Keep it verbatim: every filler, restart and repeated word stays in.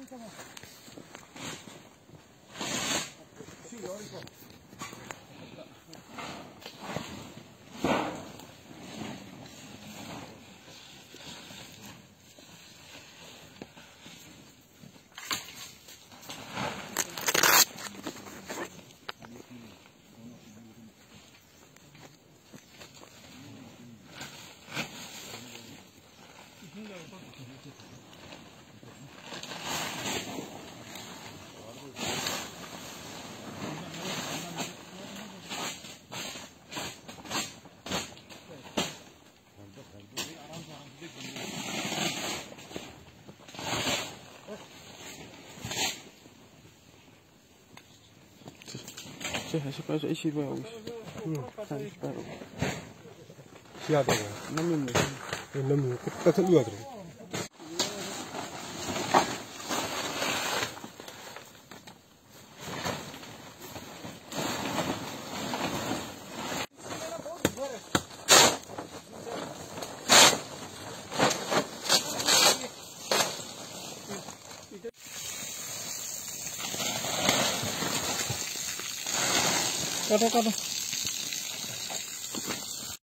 ऐसे पैसे ऐसी रुपये होगी याद है नमी में ये नमी कितना चल रहा है काटो काटो